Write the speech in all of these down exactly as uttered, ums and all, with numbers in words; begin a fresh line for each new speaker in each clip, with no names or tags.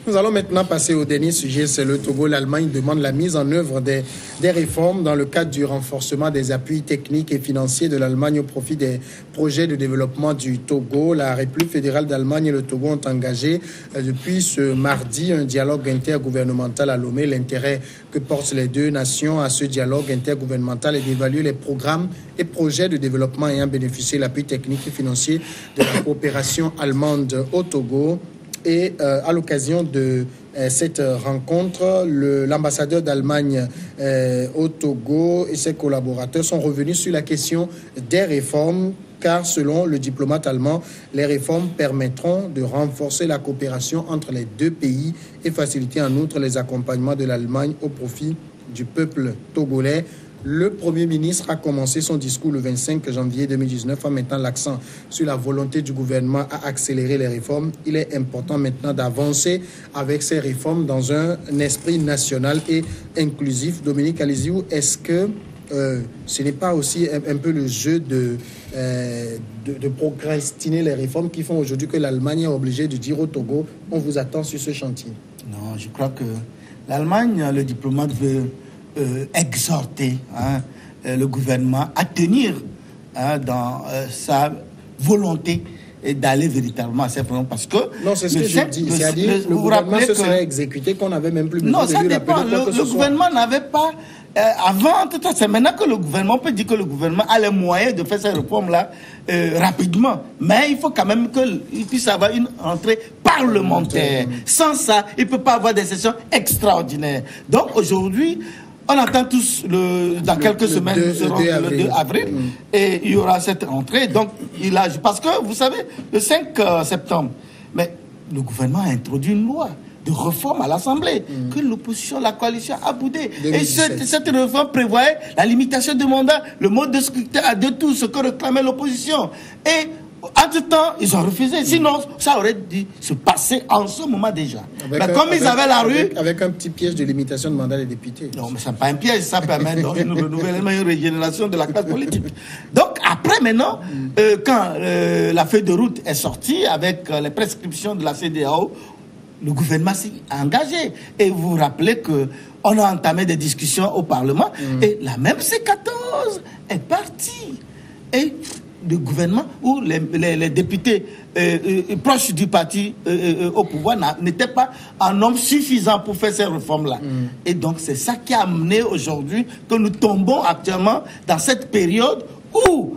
Nous allons maintenant passer au dernier sujet, c'est le Togo. L'Allemagne demande la mise en œuvre des, des réformes dans le cadre du renforcement des appuis techniques et financiers de l'Allemagne au profit des projets de développement du Togo. La République fédérale d'Allemagne et le Togo ont engagé euh, depuis ce mardi un dialogue intergouvernemental à Lomé. L'intérêt que portent les deux nations à ce dialogue intergouvernemental est d'évaluer les programmes et projets de développement ayant bénéficié de l'appui technique et financier de la coopération allemande au Togo. Et euh, à l'occasion de euh, cette rencontre, l'ambassadeur d'Allemagne euh, au Togo et ses collaborateurs sont revenus sur la question des réformes, car selon le diplomate allemand, les réformes permettront de renforcer la coopération entre les deux pays et faciliter en outre les accompagnements de l'Allemagne au profit du peuple togolais. Le Premier ministre a commencé son discours le vingt-cinq janvier deux mille dix-neuf en mettant l'accent sur la volonté du gouvernement à accélérer les réformes. Il est important maintenant d'avancer avec ces réformes dans un esprit national et inclusif. Dominique Alizou, est-ce que euh, ce n'est pas aussi un, un peu le jeu de, euh, de, de procrastiner les réformes qui font aujourd'hui que l'Allemagne est obligée de dire au Togo, on vous attend sur ce chantier?
Non, je crois que l'Allemagne, le diplomate veut Euh, exhorter hein, euh, le gouvernement à tenir hein, dans euh, sa volonté d'aller véritablement à ces problèmes parce que
non, c'est ce que je dis, c'est-à-dire le, le gouvernement se serait exécuté qu'on n'avait même plus besoin
non,
de
ça
lui
dépend.
rappeler quoi
Le,
que ce
le
soit.
gouvernement n'avait pas euh, avant, tout ça, c'est maintenant que le gouvernement peut dire que le gouvernement a les moyens de faire ces réformes-là euh, rapidement. Mais il faut quand même qu'il puisse avoir une entrée parlementaire. Sans ça, il ne peut pas avoir des sessions extraordinaires. Donc aujourd'hui, on attend tous, le, dans le, quelques le semaines, deux, nous serons le, le deux avril, mmh. et il y aura cette rentrée. Donc, il a, parce que, vous savez, le cinq septembre, mais le gouvernement a introduit une loi de réforme à l'Assemblée, mmh. que l'opposition, la coalition a boudé. Et cette, cette réforme prévoyait la limitation du mandat, le mode de scrutin à deux tours, ce que réclamait l'opposition. Et entre-temps, ils ont refusé. Sinon, ça aurait dû se passer en ce moment déjà.
Avec
mais
un,
comme
avec,
ils avaient la rue...
Avec, avec un petit piège de limitation de mandat des députés.
Non, mais ça n'est pas un piège. Ça permet donc une renouvellement, une régénération de la classe politique. Donc, après, maintenant, mm. euh, quand euh, la feuille de route est sortie avec euh, les prescriptions de la C D A O, le gouvernement s'est engagé. Et vous vous rappelez qu'on a entamé des discussions au Parlement mm. et la même C quatorze est partie. Et le gouvernement où les, les, les députés euh, euh, proches du parti euh, euh, au pouvoir n'étaient pas en nombre suffisant pour faire ces réformes-là. Mm. Et donc c'est ça qui a amené aujourd'hui que nous tombons actuellement dans cette période où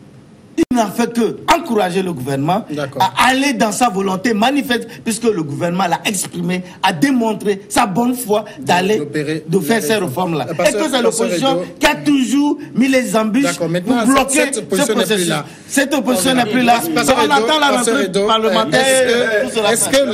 il n'a fait que encourager le gouvernement à aller dans sa volonté manifeste, puisque le gouvernement l'a exprimé, a démontré sa bonne foi d'aller, de faire ces réformes-là. Et que c'est l'opposition qui a toujours mis les embûches pour bloquer
cette opposition n'est plus là.
Cette opposition n'est plus là. On attend la rentrée parlementaire.
Est-ce que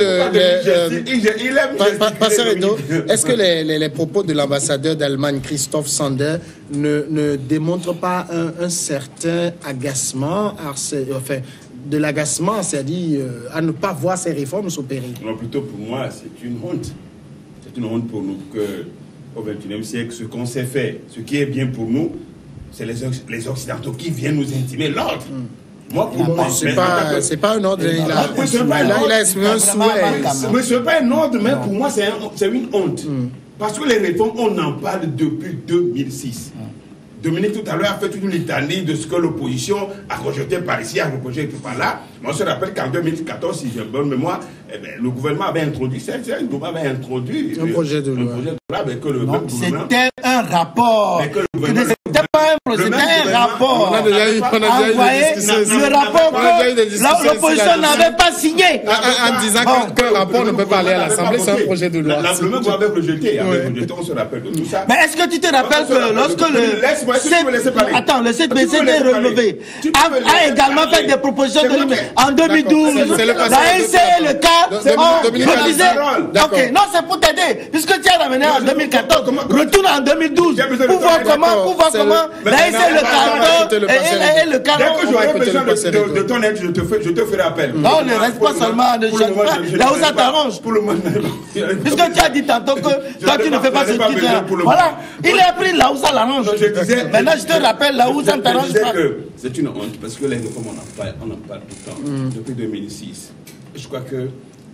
le... Pasteur Edo, est-ce que les propos de l'ambassadeur d'Allemagne, Christophe Sander, ne, ne démontrent pas un, un certain agacement, enfin, de l'agacement, c'est-à-dire euh, à ne pas voir ces réformes s'opérer?
Non, plutôt pour moi, c'est une honte. C'est une honte pour nous que, au vingt et unième siècle, ce qu'on sait faire, ce qui est bien pour nous, c'est les, les Occidentaux qui viennent nous intimer l'ordre. Mm. Moi, pour moi,
c'est pas, pas un ordre. Il a,
oui, c'est pas
il a, il a exprimé un souhait.
Mais ce n'est pas un ordre, mais pour moi, c'est un, une honte. Mm. Parce que les réformes, on en parle depuis deux mille six. Mm. Dominique, tout à l'heure, a fait toute une litanie de ce que l'opposition a rejeté par ici, a rejeté par là. Moi, je me rappelle qu'en deux mille quatorze, si j'ai bonne mémoire, eh bien, le gouvernement avait introduit, c'est le gouvernement avait introduit
un projet de loi.
C'était un rapport. C'était pas un projet, c'était un rapport.
On a déjà eu, on a déjà eu des discussions.
Le rapport que l'opposition n'avait pas signé.
En disant qu'un rapport ne peut pas aller à l'Assemblée, c'est un projet de loi.
Le même qu'on avait rejeté, on se rappelle de tout ça.
Mais est-ce que tu te rappelles que lorsque le... Attends, le sept B C D relevé a également fait des propositions de limite. En deux mille douze, la N C et le cas ont refusé. Ok, non, c'est pour t'aider. Puisque tu as ramené en deux mille quatorze, retourne en deux mille douze pour voir comment, pour voir comment la N C et le cas et le cas.
Dès que j'aurai besoin de ton aide, je te ferai appel.
Non, ne reste pas seulement de chaque fois. Là où ça t'arrange. Puisque tu as dit tantôt que toi tu ne fais pas ce que tu fais. Voilà, il a pris là où ça l'arrange. Maintenant je te rappelle là où ça ne t'arrange pas.
C'est une honte parce que les réformes on en parle, on en parle tout le temps, mm. depuis deux mille six. Je crois que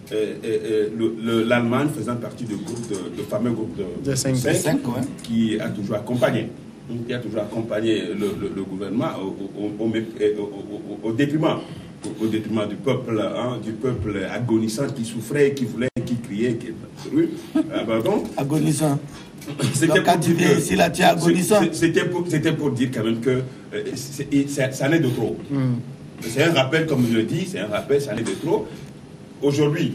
l'Allemagne faisant partie du groupe de, de fameux groupe de, de cinq,
cinq ouais.
qui a toujours accompagné, qui a toujours accompagné le, le, le gouvernement au, au, au, au, au détriment, au, au détriment du peuple, hein, du peuple agonisant qui souffrait, qui voulait, qui criait, qui oui, ah, pardon.
Agonisant.
C'était pour dire que
c'était
pour, pour dire quand même que euh, ça, ça n'est de trop. Mm. C'est un rappel, comme je le dis, c'est un rappel, ça n'est de trop. Aujourd'hui,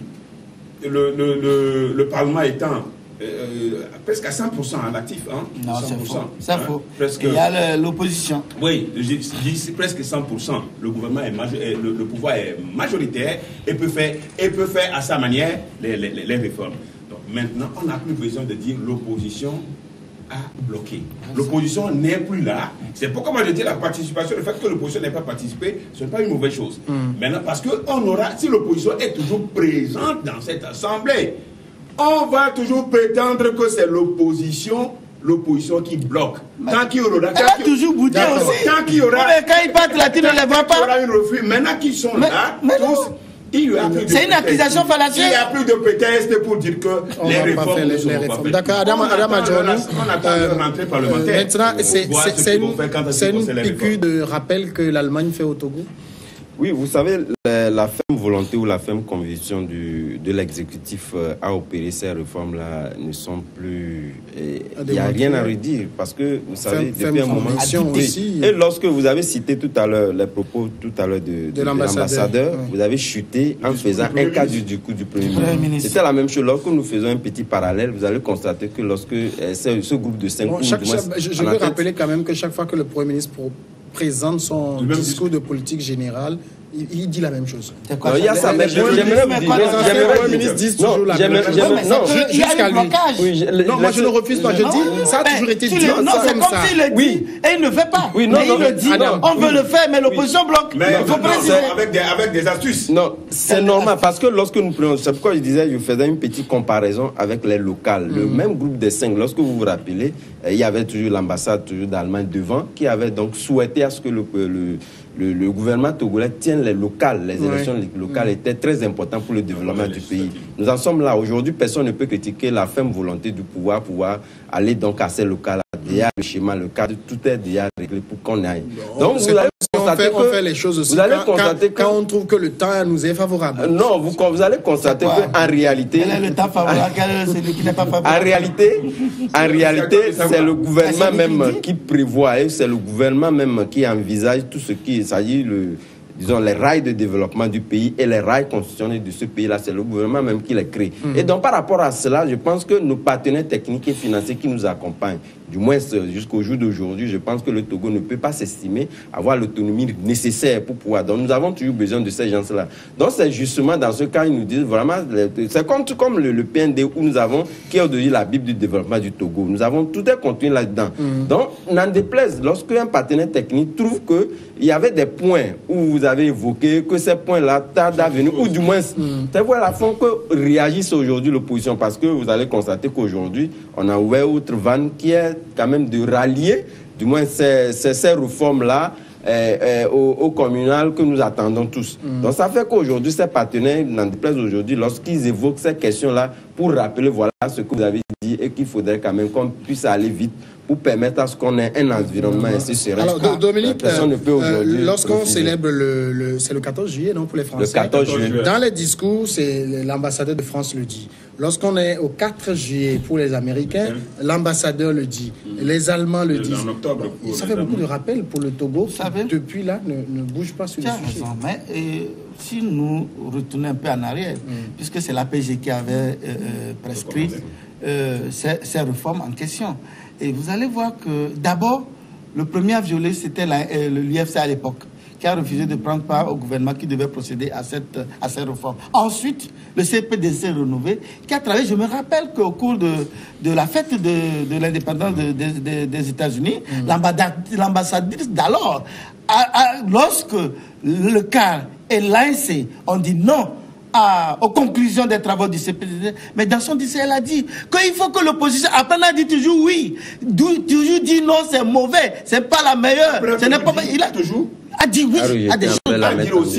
le, le, le, le Parlement étant euh, presque à cent pour cent en actif, hein,
non, c'est faux. C'est
hein,
faux. Presque, il y a l'opposition.
Oui, je dis presque cent pour cent. Le gouvernement est major, le, le pouvoir est majoritaire et peut faire, et peut faire à sa manière les, les, les réformes. Donc maintenant, on n'a plus besoin de dire l'opposition a bloqué. L'opposition n'est plus là. C'est pourquoi moi je dis la participation, le fait que l'opposition n'ait pas participé, ce n'est pas une mauvaise chose. Mm. Maintenant, parce que on aura, si l'opposition est toujours présente dans cette assemblée, on va toujours prétendre que c'est l'opposition, l'opposition qui bloque. Tant qu'il y aura,
elle a toujours boudé aussi.
Tant qu'il y aura,
mais quand ils partent là, tu ne les vois pas.
Il y aura une refus. Maintenant qu'ils sont
mais,
là,
mais
tous.
C'est une accusation fallacieuse.
Il n'y a plus de prétexte pour dire que
on
les réformes
les,
ne sont
les
pas
réformes.
faites.
D'accord, Adam, Adam Adjani.
On attend euh, leur rentrée parlementaire.
Maintenant, c'est une, une piqûre de rappel que l'Allemagne fait au Togo.
Oui, vous savez, la, la ferme volonté ou la ferme conviction du, de l'exécutif à opérer ces réformes-là ne sont plus... Il n'y a rien à redire parce que, vous savez,
ferme,
depuis un moment...
Aussi.
Et lorsque vous avez cité tout à l'heure les propos tout à l'heure de, de, de l'ambassadeur, ouais. Vous avez chuté en faisant un cas du, du coup du Premier ministre. C'était la même chose. Lorsque nous faisons un petit parallèle, vous allez constater que lorsque euh, ce, ce groupe de cinq...
Bon, chaque, chaque, je je veux tête, rappeler quand même que chaque fois que le Premier ministre pro, présente son discours de politique générale, il, il dit la même chose.
Quoi, non, il y a ça, mais j'aimerais vous dire.
Les premiers ministres disent toujours la même chose.
Non, jusqu'à lui.
Oui, non, moi je ne refuse pas. Je dis, ça a toujours été dit.
Non, c'est comme s'il le dit et il ne le fait pas.
Oui, non,
mais il le dit. On veut le faire, mais l'opposition bloque.
Mais il faut préciser. Avec des astuces.
Non, c'est normal parce que lorsque nous prenons, c'est pourquoi je disais, je faisais une petite comparaison avec les locales. Le même groupe des cinq, lorsque vous vous rappelez, il y avait toujours l'ambassade toujours d'Allemagne devant qui avait donc souhaité à ce que le Le, le gouvernement togolais tienne les locales. Les élections ouais. locales mmh. étaient très importantes pour le développement du pays. Nous en sommes là. Aujourd'hui, personne ne peut critiquer la ferme volonté du pouvoir pouvoir aller donc à ces locales. Déjà, le schéma, le cadre, tout est déjà réglé pour qu'on aille.
Donc, vous allez constater on fait, on fait les choses aussi. Vous allez quand, constater quand, que, quand on trouve que le temps nous est favorable.
Non, vous, vous allez constater qu'en réalité...
Quel est le temps favorable? Celui qui n'est pas favorable?
En réalité, en réalité c'est le gouvernement même qui prévoit, et c'est le gouvernement même qui envisage tout ce qui s'agit le... disons, les rails de développement du pays et les rails constitutionnels de ce pays-là, c'est le gouvernement même qui les crée. Mmh. Et donc, par rapport à cela, je pense que nos partenaires techniques et financiers qui nous accompagnent, du moins jusqu'au jour d'aujourd'hui, je pense que le Togo ne peut pas s'estimer avoir l'autonomie nécessaire pour pouvoir. Donc, nous avons toujours besoin de ces gens-là. Donc, c'est justement dans ce cas, ils nous disent vraiment, c'est comme, comme le, le P N D où nous avons, qui est aujourd'hui la Bible du développement du Togo. Nous avons tout est contenu là-dedans. Mmh. Donc, n'en déplaise, lorsqu'un partenaire technique trouve qu'il y avait des points où vous avez évoqué que ces points-là tardent à venir, ou du moins, mmh. c'est voilà, font que réagisse aujourd'hui l'opposition, parce que vous allez constater qu'aujourd'hui, on a ouvert autre vanne qui est quand même de rallier, du moins ces, ces, ces réformes-là, euh, euh, au, au communal que nous attendons tous. Mmh. Donc ça fait qu'aujourd'hui, ces partenaires n'en déplaisent aujourd'hui lorsqu'ils évoquent ces questions-là pour rappeler voilà ce que vous avez dit et qu'il faudrait quand même qu'on puisse aller vite pour permettre à ce qu'on ait un environnement ainsi serein.
Alors, ah, Dominique, euh, euh, lorsqu'on célèbre le, le c'est le quatorze juillet, non, pour les Français.
Le quatorze juillet.
Dans les discours, c'est l'ambassadeur de France le dit. Lorsqu'on est au quatre juillet pour les Américains, mmh. l'ambassadeur le dit. Mmh. Les Allemands le disent. En octobre. Bon, ça fait beaucoup de rappels pour le Togo. Qui, depuis là, ne, ne bouge pas sur le sujet.
Raison, mais et, si nous retournons un peu en arrière, mmh. puisque c'est l'A P G qui avait euh, prescrit euh, ces, ces réformes en question. Et vous allez voir que, d'abord, le premier à violer, c'était euh, l'U F C à l'époque, qui a refusé de prendre part au gouvernement qui devait procéder à, cette, à ces réformes. Ensuite, le C P D C renouvelé, qui a travaillé, je me rappelle qu'au cours de, de la fête de, de l'indépendance de, de, de, des États-Unis, mmh. l'ambassadrice d'alors, lorsque le C A R et l'A N C ont dit non, À, aux conclusions des travaux du C P D C, mais dans son discours, elle a dit qu'il faut que l'opposition, après elle a dit toujours oui, toujours dit non, c'est mauvais, c'est pas la meilleure, ce n'est pas, il a toujours a dit oui,
ah oui
à des choses.
À dire aussi,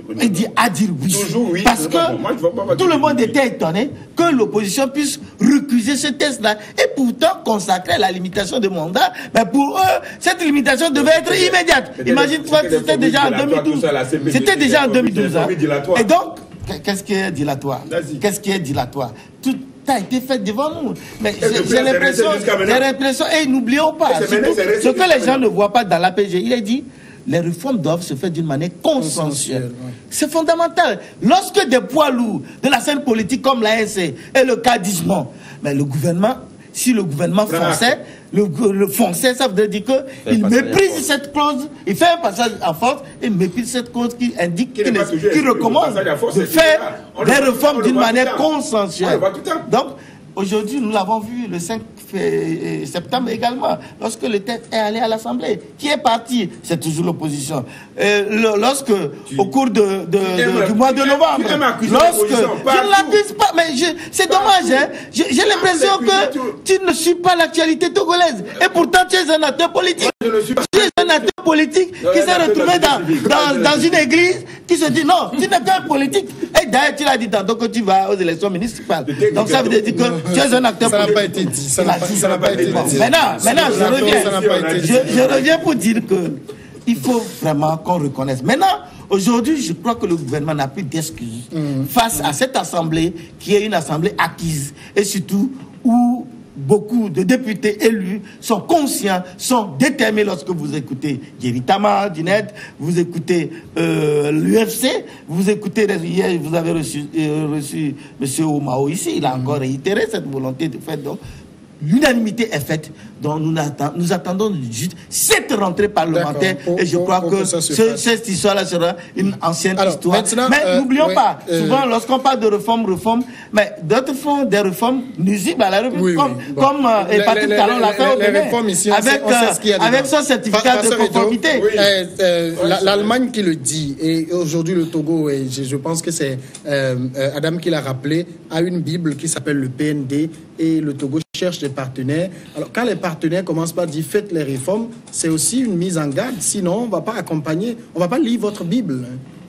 Il dit à dire oui.
Toujours oui.
Parce que
Bon, moi, je vois pas
tout le monde
oui.
était étonné que l'opposition puisse recuser ce test-là et pourtant consacrer la limitation de mandat. Mais pour eux, cette limitation devait être immédiate. Imagine-toi, c'était déjà en deux mille douze. C'était déjà en deux mille douze. Hein. Et donc, qu'est-ce qui est dilatoire? Qu'est-ce qui est dilatoire? Tout a été fait devant nous. Mais j'ai l'impression, j'ai l'impression, et n'oublions pas, surtout, ce que les gens ne voient pas dans l'A P G, il est dit, les réformes doivent se faire d'une manière consensuelle. C'est fondamental. Lorsque des poids lourds de la scène politique comme l'A N C et le cadisme, mais le gouvernement, si le gouvernement français, le, le français, ça veut dire qu'il méprise cette clause, il fait un passage en force et méprise cette clause qui indique, qui, qui, qui recommande de faire des réformes d'une manière consensuelle. Donc, aujourd'hui, nous l'avons vu le cinq septembre également, lorsque le texte est allé à l'Assemblée. Qui est parti? C'est toujours l'opposition. Euh, lorsque, tu, au cours de, de, de, du mois de novembre, lorsque, je ne l'accuse pas, mais c'est dommage, hein, j'ai l'impression que tu ne suis pas l'actualité togolaise. Et pourtant, tu es un acteur politique. Tu es un acteur politique qui s'est retrouvé dans, dans, dans une église qui se dit non, tu n'es pas un politique. Et d'ailleurs, tu l'as dit tantôt que tu vas aux élections municipales. Donc ça veut dire que tu es un acteur politique.
Ça n'a pas été dit. Ça n'a pas été dit.
Maintenant, maintenant je reviens. Je, je reviens pour dire que il faut vraiment qu'on reconnaisse. Maintenant, aujourd'hui, je crois que le gouvernement n'a plus d'excuses mmh. face mmh. à cette assemblée qui est une assemblée acquise et surtout où beaucoup de députés élus sont conscients, sont déterminés. Lorsque vous écoutez Jerry Tama, Dinette, vous écoutez euh, l'U F C, vous écoutez, hier vous avez reçu, euh, reçu M. Omao ici, il a encore réitéré cette volonté de faire. Donc, l'unanimité est faite, donc nous, attend, nous attendons juste cette rentrée parlementaire pour, et je crois que, que ce, cette histoire-là sera une ancienne Alors, histoire. Mais euh, n'oublions oui, pas, euh, souvent lorsqu'on parle de réforme, réforme, mais d'autres font des réformes nuisibles à la République, oui, comme, oui, bon. comme euh, Patrick Talon l'a fait au Bénin, ici, avec, on sait, on sait euh, avec son certificat de conformité.
Oui. Euh, euh, L'Allemagne qui le dit, et aujourd'hui le Togo, et je, je pense que c'est euh, Adam qui l'a rappelé, a une Bible qui s'appelle le P N D, et le Togo cherche des partenaires. Alors, quand les partenaires commencent par dire faites les réformes, c'est aussi une mise en garde. Sinon, on ne va pas accompagner, on ne va pas lire votre Bible.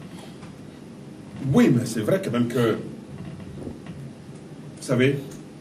Oui, mais c'est vrai quand même que, vous savez,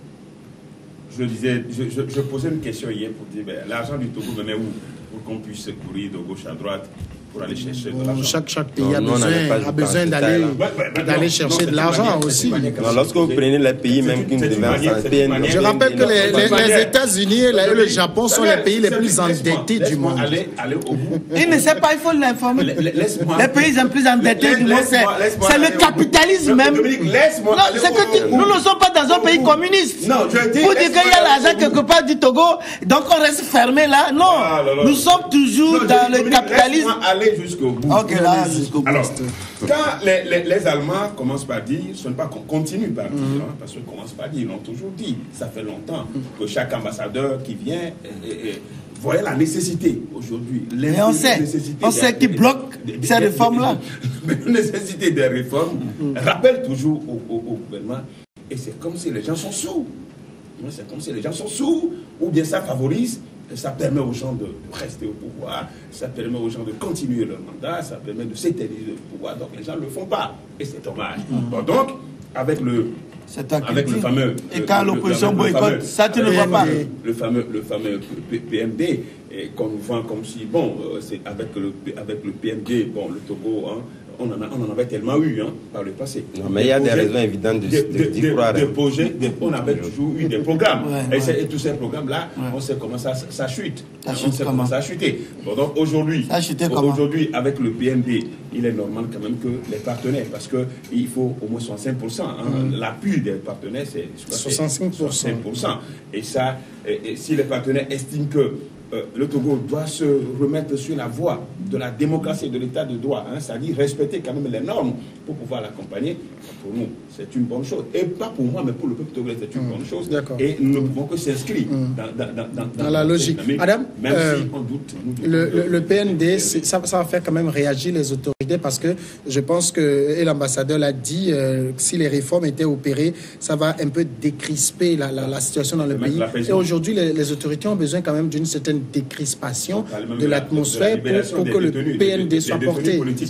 je disais, je, je, je posais une question hier pour dire, ben, l'argent du Togo venait où? Pour qu'on puisse courir de gauche à droite pour aller chercher de l'argent.
Chaque, chaque pays non, a besoin, a besoin d'aller ouais, ouais, chercher non, de l'argent aussi.
Non, lorsque vous prenez les pays même qui ne devaient pas.
Je rappelle que les, les, les États-Unis et le Japon sont les pays les plus endettés du monde.
Aller, aller au bout.
Il ne sait pas, il faut l'informer. Les pays les plus endettés du monde, c'est le capitalisme même. Non, c'est que nous ne sommes pas dans un pays communiste.
Non, je dis.
Pour dire qu'il y a l'argent quelque part du Togo, donc on reste fermé là. Non, nous sommes toujours dans le capitalisme.
Jusqu'au bout.
Okay, là, jusqu'au bout.
Alors, quand les, les, les Allemands commencent par dire, ce n'est pas qu'on continue par dire, mm-hmm. hein, parce qu'ils commencent par dire, ils l'ont toujours dit, ça fait longtemps mm-hmm. que chaque ambassadeur qui vient et, et, et, voyait la nécessité aujourd'hui.
Mais on sait, on sait qui bloque ces réformes-là.
La nécessité des réformes mm-hmm. rappelle toujours au, au, au gouvernement, et c'est comme si les gens sont sourds. C'est comme si les gens sont sourds, ou bien ça favorise. Ça permet aux gens de rester au pouvoir, ça permet aux gens de continuer leur mandat, ça permet de s'éterniser au pouvoir. Donc les gens ne le font pas. Et c'est dommage. Mmh. Bon, donc, avec le, avec le fameux...
Et quand l'opposition boycotte, ça tu ne vois pas.
Le fameux, le fameux P M D, qu'on nous vend comme si, bon, c'est avec le, avec le P M D, bon, le Togo, hein, on en, a, on en avait tellement eu hein, par le passé.
Non, mais il y a des raisons évidentes de, de, de, de, de croire.
Des projets, des, on avait toujours eu des programmes. Ouais, et, ouais. et tous ces programmes-là, ouais. on sait comment ça, ça chute. Ça on sait comment ça a chuté. Bon, donc aujourd'hui, aujourd'hui, avec le P M D, il est normal quand même que les partenaires, parce qu'il faut au moins soixante-cinq pour cent. Hein, mm. L'appui des partenaires, c'est
soixante-cinq pour cent.
soixante-cinq pour cent. Et ça, et, et si les partenaires estiment que Euh, le Togo doit se remettre sur la voie de la démocratie et de l'état de droit, hein, c'est-à-dire respecter quand même les normes pour pouvoir l'accompagner. Pour nous, c'est une bonne chose. Et pas pour moi, mais pour le peuple togolais, c'est une mmh. bonne chose. Et nous ne pouvons que s'inscrire mmh. dans, dans, dans, dans,
dans la logique.
Adam, même euh, si on doute. Nous doute
le, le, le P N D, ça, ça va faire quand même réagir les autorités parce que je pense que, et l'ambassadeur l'a dit, euh, si les réformes étaient opérées, ça va un peu décrisper la, la, la situation dans le pays. Et aujourd'hui, les, les autorités ont besoin quand même d'une certaine décrispation de l'atmosphère pour, pour que le P N D soit porté.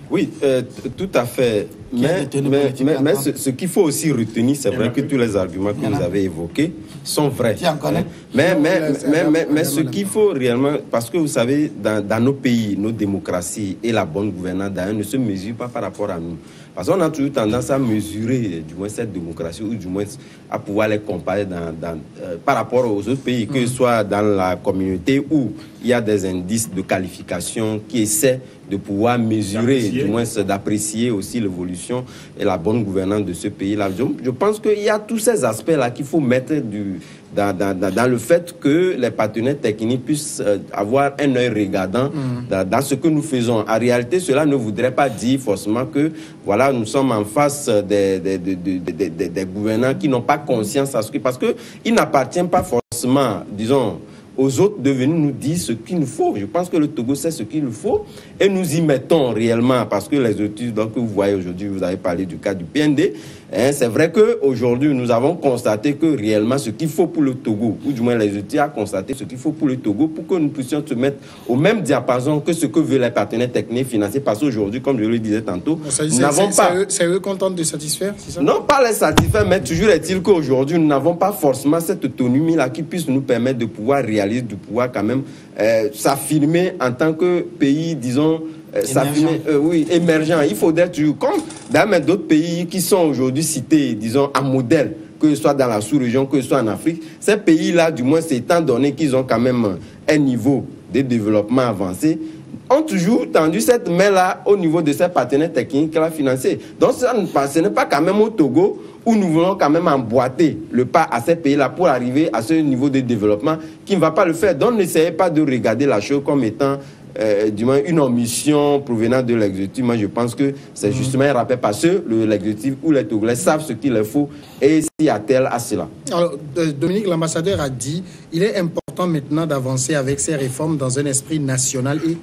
Oui, euh, tout à fait. Mais, mais, mais, mais ce, ce qu'il faut aussi retenir, c'est vrai que tous les arguments que vous avez évoqués sont vrais. Hein. Mais, mais, mais, mais, mais ce qu'il faut réellement, parce que vous savez, dans, dans nos pays, nos démocraties et la bonne gouvernance d'ailleurs ne se mesurent pas par rapport à nous. Parce qu'on a toujours tendance à mesurer, du moins, cette démocratie, ou du moins à pouvoir les comparer dans, dans, euh, par rapport aux autres pays, que ce soit dans la communauté où il y a des indices de qualification qui essaient de pouvoir mesurer, du moins d'apprécier aussi l'évolution et la bonne gouvernance de ce pays-là. Je, je pense qu'il y a tous ces aspects-là qu'il faut mettre du, dans, dans, dans le fait que les partenaires techniques puissent euh, avoir un œil regardant mmh. dans, dans ce que nous faisons. En réalité, cela ne voudrait pas dire forcément que voilà, nous sommes en face des, des, des, des, des, des, des gouvernants qui n'ont pas conscience à ce que... Parce qu'il n'appartient pas forcément, disons, aux autres de venir nous dire ce qu'il nous faut. Je pense que le Togo sait ce qu'il nous faut et nous y mettons réellement parce que les études donc, que vous voyez aujourd'hui, vous avez parlé du cas du P N D, hein, c'est vrai qu'aujourd'hui, nous avons constaté que réellement ce qu'il faut pour le Togo, ou du moins les études ont constaté ce qu'il faut pour le Togo pour que nous puissions se mettre au même diapason que ce que veulent les partenaires techniques financiers parce qu'aujourd'hui, comme je le disais tantôt, nous n'avons pas...
C'est eux, eux qu'on tente de satisfaire, c'est ça?
Non, pas les satisfaire, mais toujours est-il qu'aujourd'hui, nous n'avons pas forcément cette autonomie-là qui puisse nous permettre de pouvoir réaliser de pouvoir quand même euh, s'affirmer en tant que pays, disons, euh, s'affirmer, euh, oui, émergent. Il faudrait toujours, comme dans d'autres pays qui sont aujourd'hui cités, disons, en modèle, que ce soit dans la sous-région, que ce soit en Afrique, ces pays-là, du moins, c'est étant donné qu'ils ont quand même un niveau de développement avancé, ont toujours tendu cette main-là au niveau de ces partenaires techniques qu'elle a financés. Donc, ça, ce n'est pas quand même au Togo où nous voulons quand même emboîter le pas à ces pays-là pour arriver à ce niveau de développement qui ne va pas le faire. Donc, n'essayez pas de regarder la chose comme étant euh, du moins une omission provenant de l'exécutif. Moi, je pense que c'est justement un rappel parce que l'exécutif ou les Togolais savent ce qu'il leur faut et s'y attellent à cela.
Alors, Dominique, l'ambassadeur a dit il est important maintenant d'avancer avec ces réformes dans un esprit national et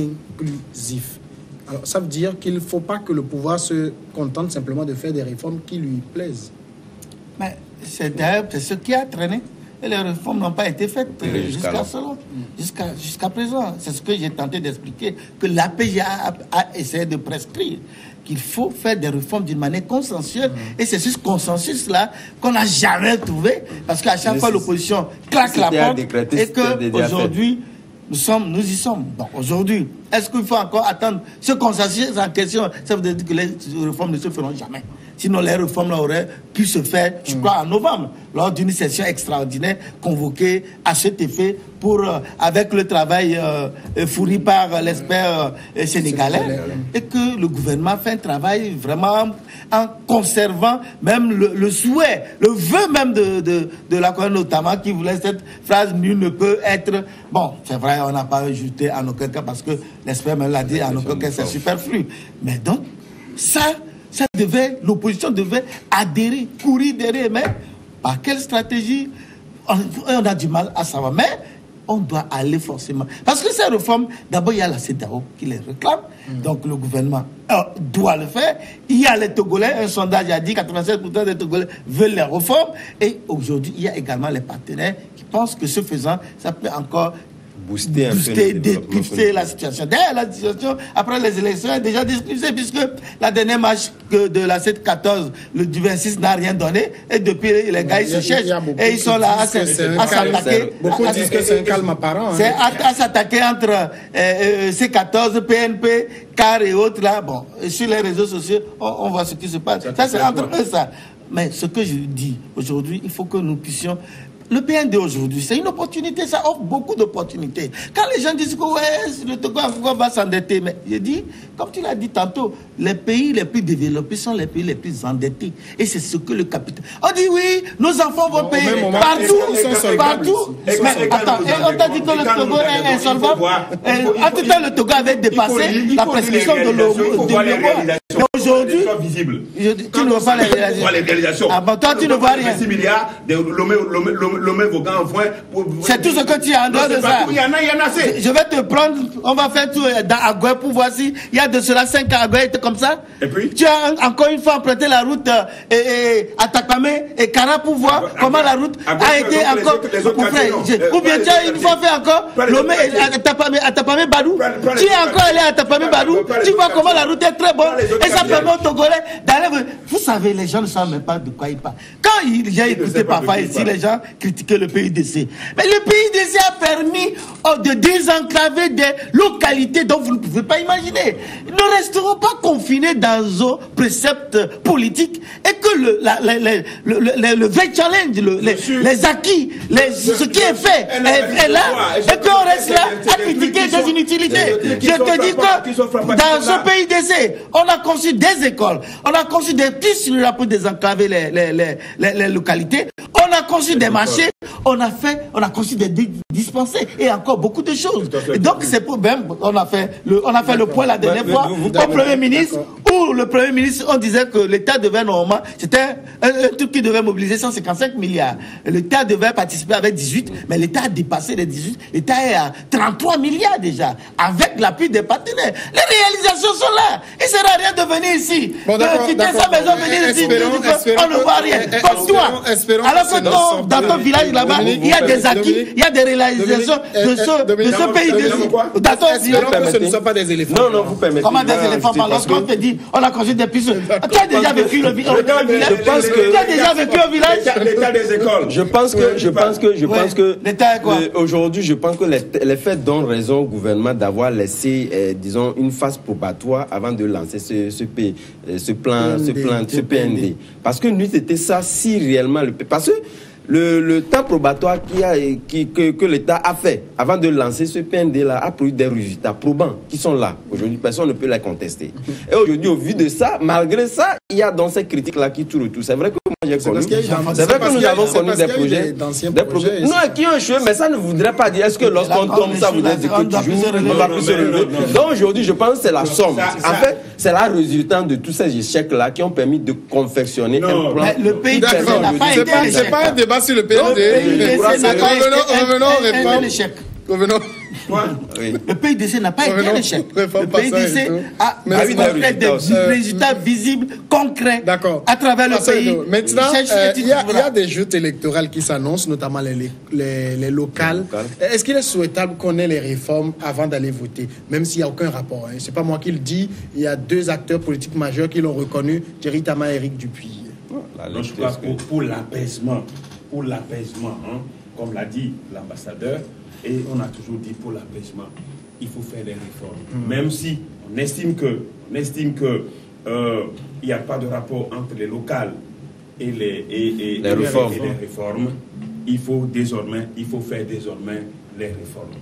inclusif. Alors, ça veut dire qu'il ne faut pas que le pouvoir se contente simplement de faire des réformes qui lui plaisent.
Mais c'est d'ailleurs ce qui a traîné. Et les réformes n'ont pas été faites euh, jusqu'à cela, jusqu'à jusqu'à présent. C'est ce que j'ai tenté d'expliquer, que l'A P J A a, a essayé de prescrire, qu'il faut faire des réformes d'une manière consensuelle. Mmh. Et c'est ce consensus-là qu'on n'a jamais trouvé, parce qu'à chaque fois, l'opposition claque la porte et qu'aujourd'hui, nous sommes, nous y sommes. Donc aujourd'hui, est-ce qu'il faut encore attendre ce consensus en question? Ça veut dire que les réformes ne se feront jamais. Sinon, les réformes auraient pu se faire, je crois, en novembre, lors d'une session extraordinaire convoquée à cet effet pour, euh, avec le travail euh, fourni par l'expert euh, sénégalais, et que le gouvernement fait un travail vraiment en conservant même le, le souhait, le vœu même de, de, de la Cour notamment, qui voulait cette phrase « nul ne peut être ». Bon, c'est vrai, on n'a pas ajouté en aucun cas, parce que l'expert me l'a dit, en aucun cas, c'est superflu. Mais donc, ça... Ça devait, l'opposition devait adhérer, courir derrière, mais par quelle stratégie? On, on a du mal à savoir, mais on doit aller forcément. Parce que ces réformes, d'abord il y a la C E D E A O qui les réclame, mmh. donc le gouvernement euh, doit le faire. Il y a les Togolais, un sondage a dit que quatre-vingt-sept pour cent des Togolais veulent les réformes, et aujourd'hui il y a également les partenaires qui pensent que ce faisant, ça peut encore booster, booster décrypter la situation. D'ailleurs, la situation, après les élections, est déjà décryptée, puisque la dernière marche de la sept quatorze, le du vingt-six n'a rien donné, et depuis, les gars, ils se cherchent, et ils sont là à s'attaquer.
Beaucoup disent que c'est un calme apparent.
C'est à s'attaquer entre C quatorze, P N P, C A R et autres, là. Bon, sur les réseaux sociaux, on voit ce qui se passe. Ça, c'est entre eux, ça. Mais ce que je dis aujourd'hui, il faut que nous puissions... Le P N D aujourd'hui, c'est une opportunité, ça offre beaucoup d'opportunités. Quand les gens disent que ouais, le Togo va s'endetter, mais je dis, comme tu l'as dit tantôt, les pays les plus développés sont les pays les plus endettés. Et c'est ce que le capital... On dit oui, nos enfants vont bon, payer partout, partout. partout. Mais attends, on t'a dit que le Togo est insolvable. En tout temps, le Togo avait dépassé la prescription de l'euro. Aujourd'hui,
visible.
Tu ne vois pas les réalisations.
Les réalisations.
Ah bon, toi, tu ne vois rien.
six milliards de Lomé Vaughan en foin.
C'est tout ce que tu as en dehors de ça.
Il y en a, il y en a assez.
Je vais te prendre, on va faire tout dans Agoué pour voir si il y a de cela cinq ans Agoué était comme ça.
Et puis
tu as encore une fois emprunté la route et, et, à Takpamé et Kara pour voir Agoué, comment la route Agoué, a été encore. Les autres, les autres frère, je, ou bien tu as une fois fait encore Lomé à Takpamé, à Takpamé Badou. Tu es encore allé à Takpamé Badou. Tu vois comment la route est très bonne et ça permet aux Togolais d'aller. Vous savez, les gens ne savent même pas de quoi ils parlent. Quand j'ai écouté parfois ici, les gens critiquaient le P I D C. Mais le P I D C a permis oh, de désenclaver des localités dont vous ne pouvez pas imaginer. Nous ne resterons pas confinés dans un précepte politique et que le, la, la, la, le, le, le vrai challenge, le, les, les acquis, les, ce qui est fait est, est là et qu'on reste là à critiquer des inutilités. Je te dis que dans ce P I D C, on a conçu des écoles, on a conçu des pistes pour désenclaver les, les, les, les, les localités, on a conçu des marchés, on a fait, on a conçu des dispensaires et encore beaucoup de choses. Et donc c'est pour même, on a fait le, on a fait le point la dernière fois au Premier ministre où le Premier ministre, on disait que l'État devait normalement, c'était un, un truc qui devait mobiliser cent cinquante-cinq milliards. L'État devait participer avec dix-huit, mais l'État a dépassé les dix-huit. L'État est à trente-trois milliards déjà, avec l'appui des partenaires. Les réalisations sont là. Il ne sert à rien de venir ici, bon, de quitter sa maison, venir ici, on ne voit rien. Comme toi. Alors que ton, dans ton village là-bas, il y a des acquis, il y a des réalisations de ce, de ce pays. Dans ton village,
ce ne sont pas des éléphants.
Non, non, vous permettez.
Comment des éléphants? Lorsqu'on te dit, on a construit des pistes. Tu as déjà vécu le village?
Je pense que.
Tu as déjà vécu au village?
L'état des écoles.
Je pense que, je pense que, je pense que.
L'état est quoi?
Aujourd'hui, je pense que les, les faits donnent raison au gouvernement d'avoir laissé, euh, disons, une phase probatoire avant de lancer ce, ce, P, ce plan, ce plan, ce P N D. Parce que nous, c'était ça, si réellement le. Parce que le, le temps probatoire qui a, qui, que, que l'État a fait avant de lancer ce P N D-là a produit des résultats probants qui sont là. Aujourd'hui, personne ne peut les contester. Et aujourd'hui, au vu de ça, malgré ça, il y a dans ces critiques-là qui tournent tout. C'est vrai que moi j'ai connu. C'est vrai que nous avons connu des projets. Des projets. Non, qui ont échoué, mais ça ne voudrait pas dire est-ce que lorsqu'on tombe, ça voudrait dire que tu joues, on va plus se relever. Donc aujourd'hui, je pense que c'est la somme. En fait, c'est la résultante de tous ces échecs-là qui ont permis de confectionner un plan.
Le pays n'a pas été un échec.
C'est pas un débat sur le P N D. Revenons aux réformes. Revenons.
Oui. Le P I D C n'a pas été un échec. Le P I D C a montré des résultats visibles, concrets à travers le pays.
Maintenant, euh, il y, y a des joutes électorales qui s'annoncent, notamment les, les, les locales. Est-ce qu'il est souhaitable qu'on ait les réformes avant d'aller voter, même s'il n'y a aucun rapport, hein? Ce n'est pas moi qui le dis, il y a deux acteurs politiques majeurs qui l'ont reconnu, Thierry Tama et Éric Dupuy.
Non, je crois pour, pour l'apaisement, pour l'apaisement, hein, comme l'a dit l'ambassadeur, et on a toujours dit pour l'apaisement, il faut faire des réformes. Mmh. Même si on estime que, on estime que euh, il n'y a pas de rapport entre les locales et les, et, et,
les, réformes.
et les réformes, il faut désormais, il faut faire désormais les réformes.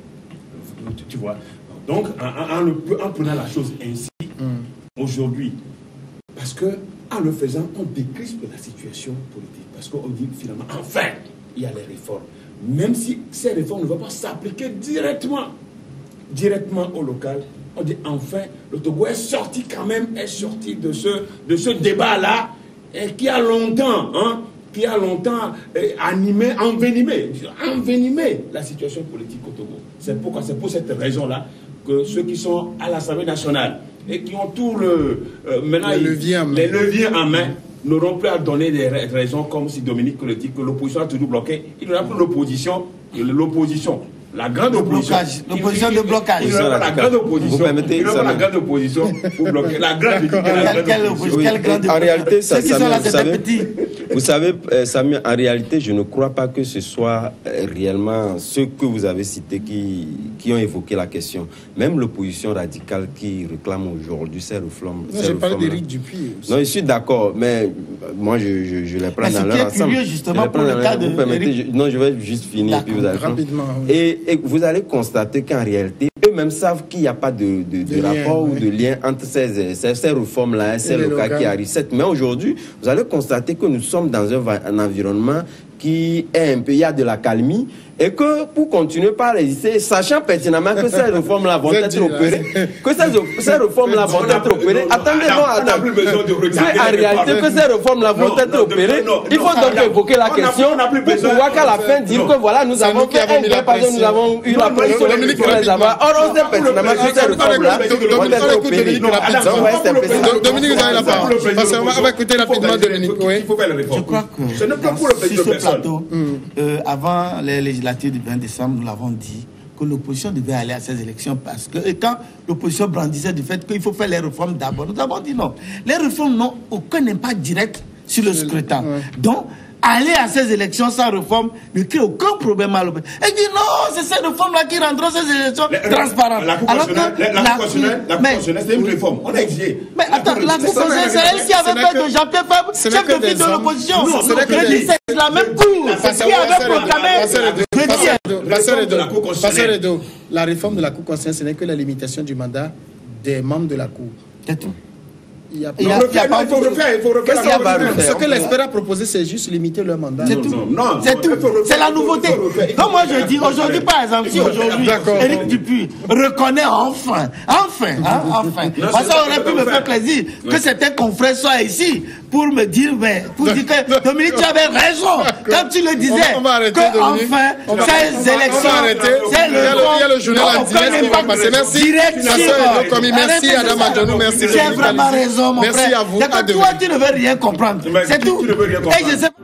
Tu, tu vois. Donc, en, en, en, en prenant la chose ainsi, mmh. aujourd'hui, parce que en le faisant, on décrispe la situation politique. Parce qu'on dit finalement, enfin, il y a les réformes. Même si ces réformes ne vont pas s'appliquer directement, directement au local, on dit enfin, le Togo est sorti quand même, est sorti de ce, de ce débat-là, et qui a longtemps, hein, qui a longtemps eh, animé, envenimé, envenimé la situation politique au Togo. C'est pourquoi, c'est pour cette raison-là que ceux qui sont à l'Assemblée nationale et qui ont tout le, euh, maintenant,
les, leviers en
les leviers en main, n'auront plus à donner des raisons comme si Dominique le dit que l'opposition a toujours bloqué. Il n'y aura plus l'opposition, l'opposition. La grande opposition.
L'opposition de blocage.
Il n'y aura pas la grande opposition. Vous permettez, il n'y aura pas la grande opposition pour bloquer. La grande,
quelle opposition?
En réalité, ça,
ceux qui sont là, c'est des petits.
Vous savez, euh, Samy, en réalité, je ne crois pas que ce soit euh, réellement ceux que vous avez cités qui, qui ont évoqué la question. Même l'opposition radicale qui réclame aujourd'hui ces réformes.
J'ai parlé d'Éric Dupuy aussi.
Non, je suis d'accord, mais moi, je, je, je les prends
mais
dans leur ensemble.
C'est curieux, justement, pour le cas de...
Vous permettez, je, non, je vais juste finir, puis vous allez
rapidement. Oui.
Et, et vous allez constater qu'en réalité, eux-mêmes savent qu'il n'y a pas de, de, de, de rapport lien, ou oui. de lien entre ces, ces, ces réformes-là, ces locales qui arrivent. Mais aujourd'hui, vous allez constater que nous sommes dans un, un environnement qui est un peu, il y a de la calmie, et que pour continuer par résister, sachant pertinemment que ces réformes-là vont être opérées, que ces, ces réformes-là vont être opérées, attendez, non, attendez, c'est en réalité que ces réformes-là vont être opérées, il faut donc évoquer la question pour pouvoir qu'à la fin dire que voilà, nous avons fait un gain parce que nous avons eu la pression pour les avoir. Or, on sait pertinemment que ces réformes-là vont être opérées.
Dominique, vous avez la parole. Parce qu'on va écouter rapidement Dominique.
Il faut faire les réformes. Je crois que ce n'est pas pour le sur ce plateau, euh, avant les législatives du vingt décembre, nous l'avons dit que l'opposition devait aller à ces élections parce que et quand l'opposition brandissait du fait qu'il faut faire les réformes d'abord, nous avons dit non. Les réformes n'ont aucun impact direct sur le scrutin. Donc, aller à ces élections sans réforme ne crée aucun problème à l'opposition. Et dit non, c'est ces réformes-là qui rendront ces élections transparentes.
La Cour constitutionnelle, c'est une réforme. On a exigé.
Mais attends, la Cour constitutionnelle, c'est elle qui avait fait de Jean-Pierre Fabre chef de file de l'opposition. C'est la même Cour qui avait proclamé.
Passeur Edo, la réforme de la Cour constitutionnelle, ce n'est que la limitation du mandat des membres de la Cour.
C'est tout.
Il y a,
il y a, il y a pas, il faut refaire, il faut refaire.
Ce que l'Espera a proposé, c'est juste limiter leur mandat.
C'est tout. Non, c'est tout. C'est la nouveauté. Donc moi je dis aujourd'hui, par exemple, si aujourd'hui Éric Dupuis reconnaît enfin, enfin, hein, enfin, parce que ça aurait pu me faire plaisir que certains confrères soient ici pour me dire, mais pour dire que Dominique, tu avais raison quand tu le disais.
On va arrêter,
que enfin, ces élections, c'est le.
Il y a le journal en direct qui va passer. Merci. Merci Adam Adjonou, merci.
Tu as vraiment raison. Mon
Merci
frère.
à vous.
C'est que toi, tu ne veux rien comprendre. C'est tout. Et je sais